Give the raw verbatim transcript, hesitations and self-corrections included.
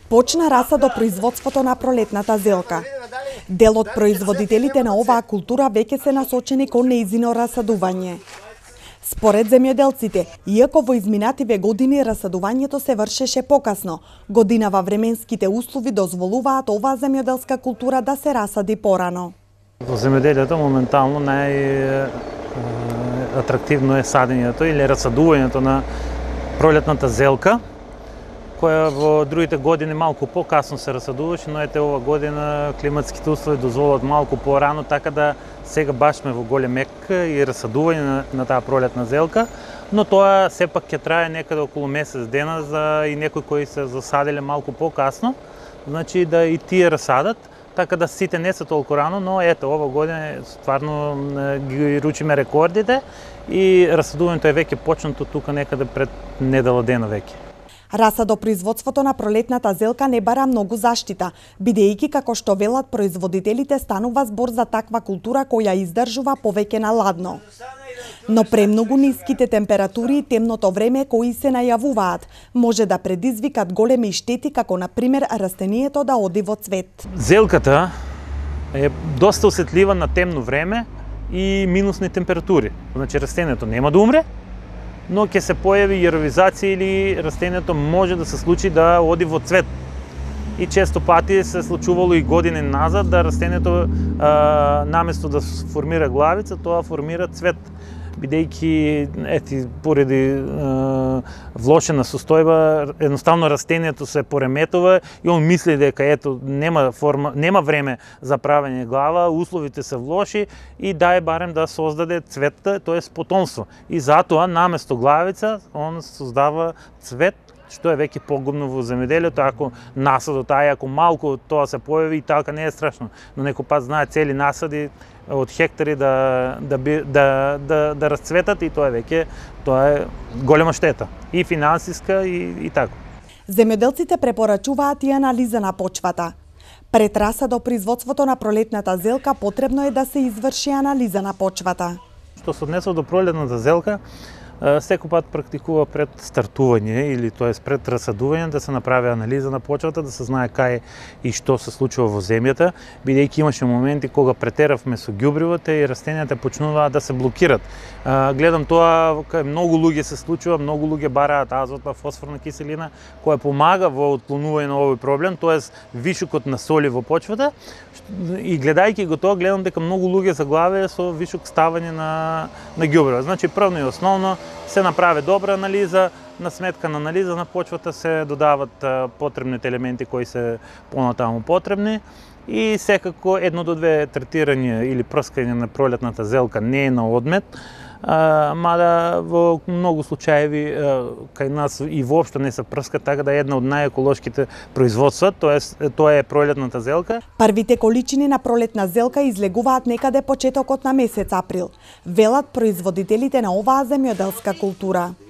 Почна расадопроизводството на пролетната зелка. Дел од производителите на оваа култура веќе се насочени кон нејзино расадување. Според земјоделците, иако во изминативе години расадувањето се вршеше покасно, годинава временските услови дозволуваат оваа земјоделска култура да се расади порано. Во земјоделието моментално најатрактивно е садењето или расадувањето на пролетната зелка, која во другите години малку покасно се расадуваше, но ете ова година климатските услови дозволуваат малку порано, така да сега баш сме во голем ек и расадување на, на таа пролетна зелка, но тоа сепак ќе трае некаде околу месец дена за и некои кои се засаделе малку покасно, значи да и тие расадат, така да сите не се толку рано, но ето ова година стварно ги ручиме рекордите и расадувањето е веќе почнато тука некаде пред недела дена веќе. Расадопроизводството на пролетната зелка не бара многу заштита, бидејќи како што велат производителите станува збор за таква култура која издржува повеќе на ладно. Но премногу ниските температури и темното време кои се најавуваат може да предизвикат големи штети, како на пример растението да оди во цвет. Зелката е доста осетлива на темно време и минусни температури. Значи растението нема да умре, но ќе се појави јаровизација или растението може да се случи да оди во цвет. И често пати се случувало и години назад да растението а, наместо да формира главица, тоа формира цвет. Бидејќи ети поради е, влошена состојба, едноставно растението се пореметува и он мисли дека ето нема форма, нема време за правење глава, условите се влоши и дај барем да создаде цвет, тоест потомство. И затоа наместо главица он создава цвет, што е веќе погубно во земјоделието, ако насадот, ај ако малку тоа се појави и така не е страшно, но некој пат знае цели насади од хектари да да да да, да расцветат и тоа е веќе тоа е голема штета и финансиска и и така. Земјоделците препорачуваат и анализа на почвата. Пред расадопроизводството на пролетната зелка потребно е да се изврши анализа на почвата. Што се однесува до пролетната зелка, секој пат практикува пред стартување или тоест пред расадување да се направи анализа на почвата, да се знае кај и што се случува во земјата, бидејќи имаше моменти кога претеравме со ѓубривата и растенијата почнуваат да се блокират. Гледам тоа кај многу луѓе се случува, многу луѓе бараат азотна фосфорна киселина која помага во отклонување на овој проблем, тоест вишокот на соли во почвата. И гледајќи го тоа, гледам дека многу луѓе заглавија со вишок ставање на на ѓубрива. Значи првно и основно се направи добра анализа, на сметка на анализа на почвата се додават потребните елементи кои се понатаму потребни и секако едно до две третирање или прскање на пролетната зелка не е на одмет, а, мада во многу случаеви кај нас и воопшто не се прска, така да е една од најеколошките производства, тоест тоа е пролетната зелка. Првите количини на пролетна зелка излегуваат некаде почетокот на месец април, велат производителите на оваа земјоделска култура.